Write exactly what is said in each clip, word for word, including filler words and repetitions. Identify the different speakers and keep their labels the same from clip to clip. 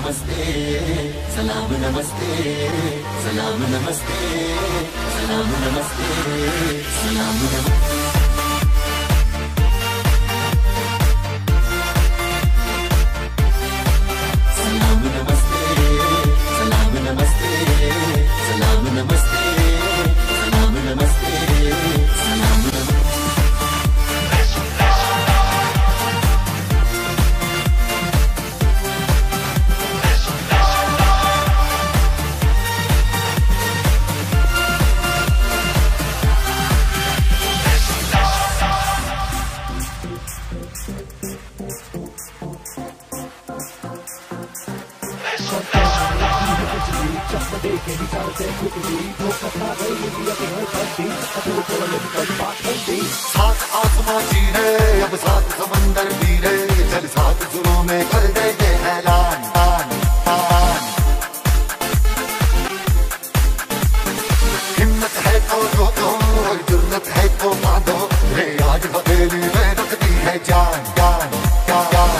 Speaker 1: नमस्ते सलाम नमस्ते सलाम नमस्ते सलाम नमस्ते सलाम नमस्ते सलाम नमस्ते सलाम नमस्ते सलाम नमस्ते सलाम नमस्ते सलाम नमस्ते
Speaker 2: साथ आसमां जी है अब साथ समंदर भी है चल साथ सुरों में कर दे ये ऐलान आन आन हिम्मत है तो रोको और जुर्रत है तो बांधो रे आज हथेली में रखती है जान जान जान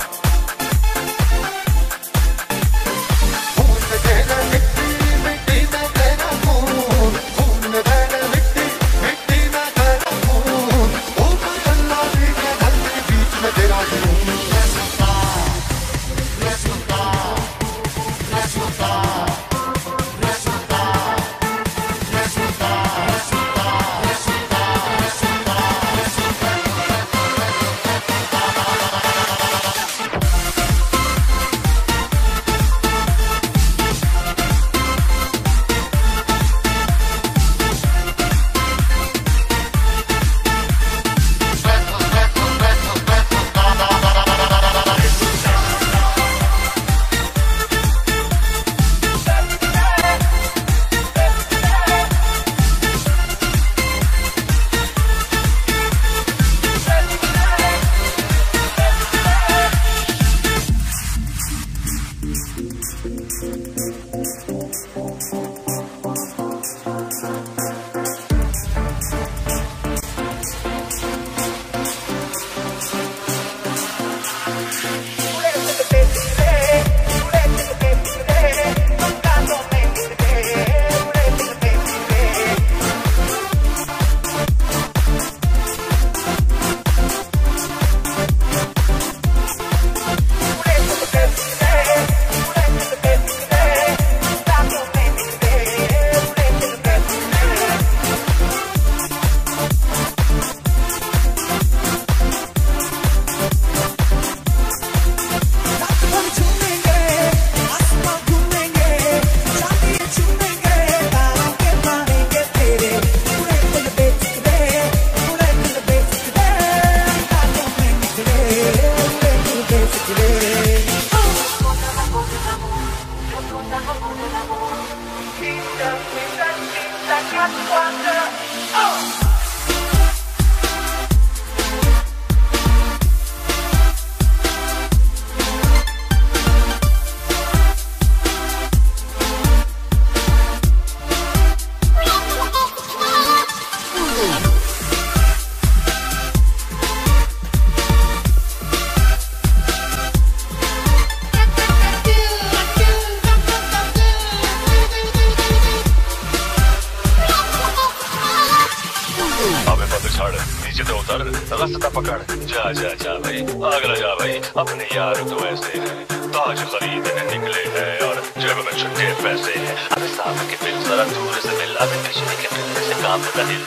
Speaker 3: रास्ता पकड़ जा जा जा भाई अगला जा भाई अपने यार तो ऐसे हैं ताज खरीदने निकले हैं और जेब में छुट्टे पैसे हैं अबे साहब के बिल जरा दूर से मिल अबे बिजली के बिल से काम का दिल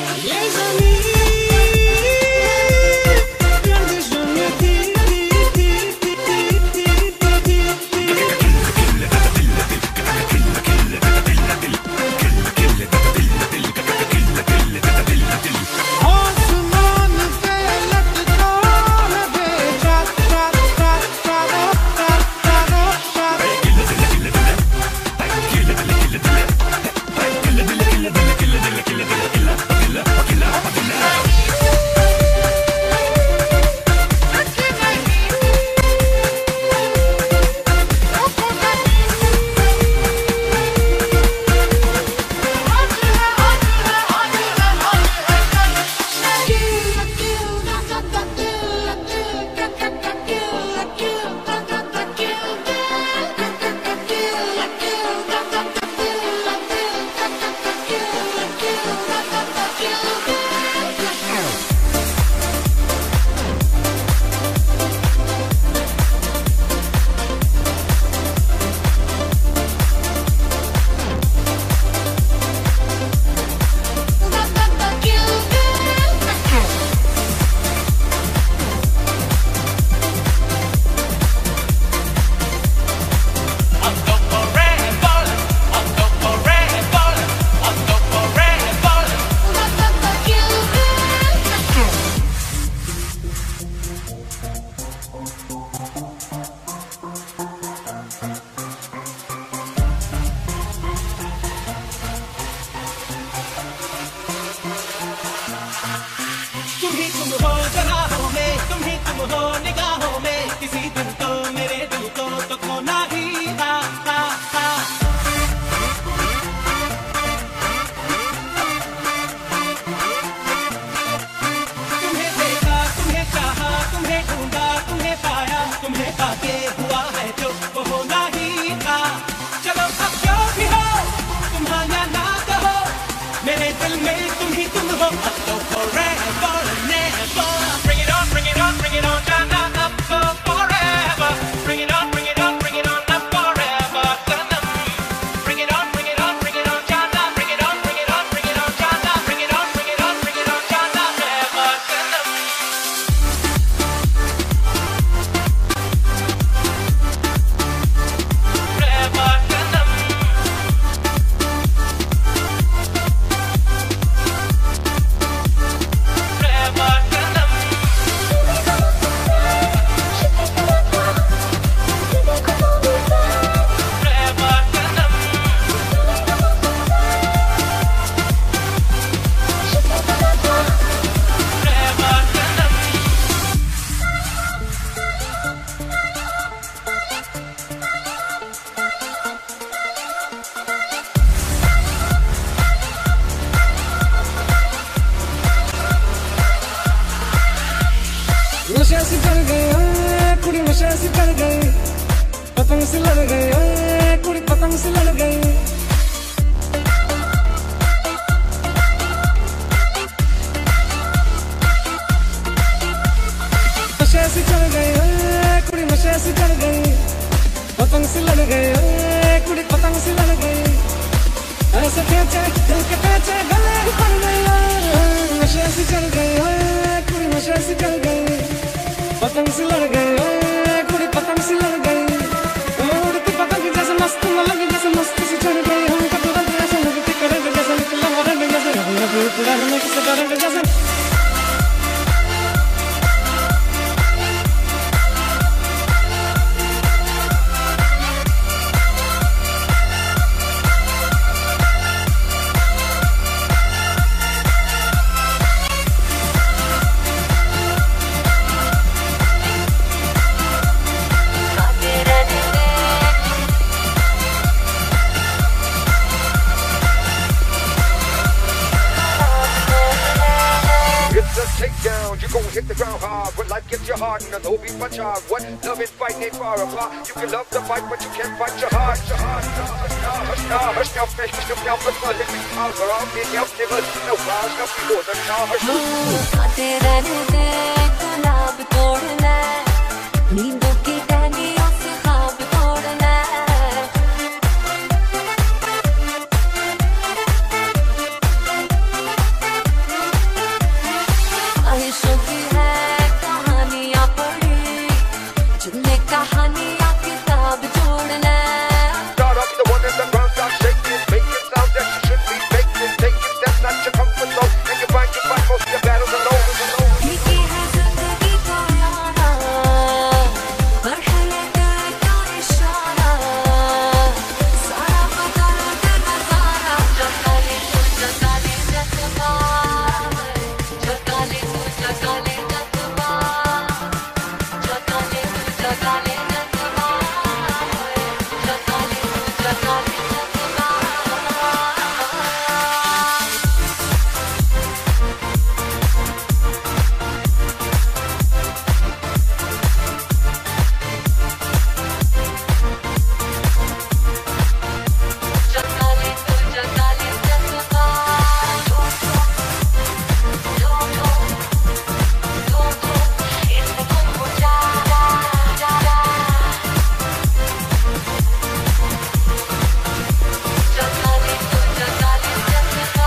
Speaker 3: दिल
Speaker 2: Killer, killer, killer, killer, killer, killer, killer, killer, killer, killer, killer.
Speaker 4: तुम ही तुम हो जनाहों में, तुम ही तुम हो निगाहों में, किसी दिन तो मेरे दिल को तो खोना ही था, था, था। तुम्हें देखा, तुम्हें चाहा, तुम्हें ढूंढा, तुम्हें पाया, तुम्हें पाके हुआ है जो वो होना ही था। चलो अब जो भी हो, तुम हाँ या ना कहो, मेरे दिल में तुम ही तुम हो। अब तो forever and never, bring it on, bring it on, bring it on, Jana, up for forever. Bring it on, bring it on, bring it on, up forever. Sanam. Bring it on, bring it on, bring it on, Jana. Bring it on, bring it on, bring it on, Jana. Bring it on, bring it on, bring it on, Jana. Forever, Sanam. Forever, Sanam. Forever, Sanam. Forever, Sanam. Forever, Sanam.
Speaker 5: नशे से चढ़ गई ओए कुड़ी, नशे से चढ़ गई, पतंग से लड़ गई ओए कुड़ी, पतंग से लड़ गई। नशे से चढ़ गई ओए कुड़ी, नशे से चढ़ गई, पतंग से लड़ गई ओए कुड़ी, पतंग से लड़ गई। ऐसे खींचे दिल के पेचे गले पड़ गई यार, नशे से चढ़ गई ओए कुड़ी, नशे से चढ़ गई, पतंग से लड़ गई ओए कुड़ी, पतंग से लड़ गई। उड़ती पतंग जैसे मस्त न लगी, जैसे मस्त से चढ़ गई, हमको तो रंग जैसे लगती करंट जैसे निकला रंग जैसे, रंग पूरा रंग किसे करंट जैसे।
Speaker 6: It's a takedown, you gon' hit the ground hard. When life gets you hard and there's no beef but charge. What love is fighting ain't far apart. You can love the fight, but you can't fight your heart. Hush now, hush now, fish, hush now, but my lips are wrong. It helps never no flash, no people, the now, hush now.
Speaker 7: आते रहने दे गुलाब तोड़ना, नींदों की टहनियों से ख्वाब तोड़ना। ख्वाहिशों की है कहानियाँ पढ़ी, जिनमें कहानियाँ किताब जोड़ना।
Speaker 6: Start up the one in the ground, start shaking, making sounds that you should be making, taking steps not your comfort zone, and you find you fight most of your battles alone.
Speaker 7: लिखी है जिंदगी को यारा, बढ़ले तेरे क्या इशारा, सारा बदल दे नजारा। जगाले तू जगाले जज्बा, जगाले तू जगाले जज्बा, जगाले तू जगाले जज्बा, जगाले तू जगाले जज्बा। जगाले तू जगाले जज्बा, दो दो दो दो इसमें गुम हो जा जा जा। जगाले तू जगाले जज्बा।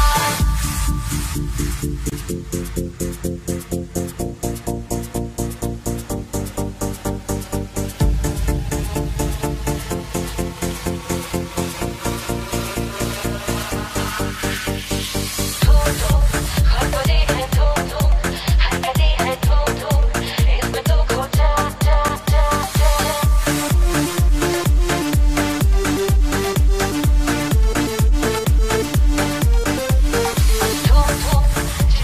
Speaker 7: धो धो खड़बड़े हैं धो धो, हरकतें हैं धो धो, इसमें तो खो जा जा जा जा। धो धो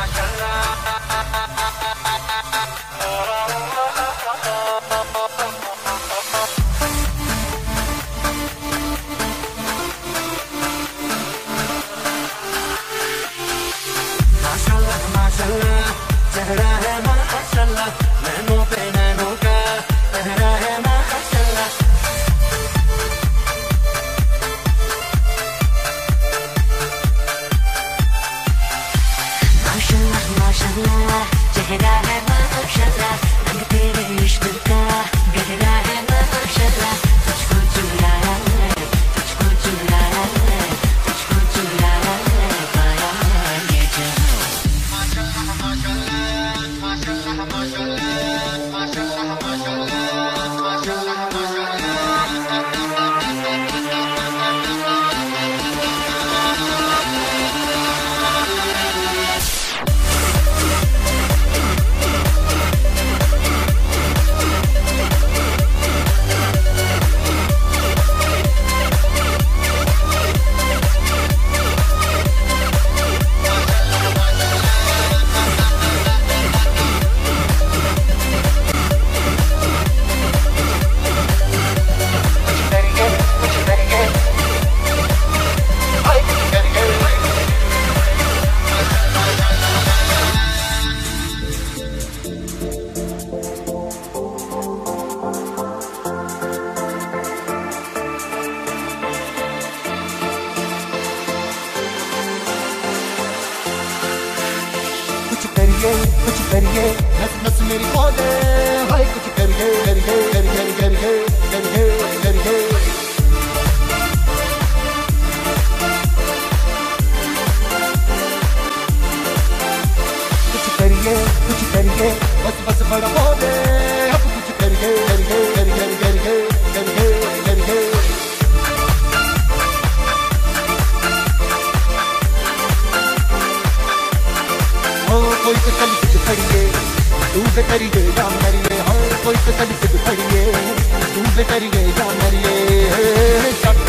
Speaker 8: चेहरा है माशाल्लाह, नैनों पे नैनों का चेहरा है माशाल्लाह। माशाल्लाह माशाल्लाह चेहरा है माशाल्लाह, रंग तेरे इश्क का गहरा है माशाल्लाह। तुझको चुराया है, तुझको चुराया है, तुझको चुराया है पाया ये जहां। माशाल्लाह माशाल्लाह माशाल्लाह माशाल्लाह माशाल्लाह माशाल्लाह कुछ करिए, नस नस मेरी बोले हाय कुछ करिए करिए करिए करिए करिए करिए। कुछ करिए कुछ करिए बस बस बड़ा बोले अब कुछ करिए करिए करिए करिए करिए करिए। कोई तो चल के खड़िए तू पे करिए या मरिए, हर कोई तो चल के खड़िए तू पे करिए या मरिए।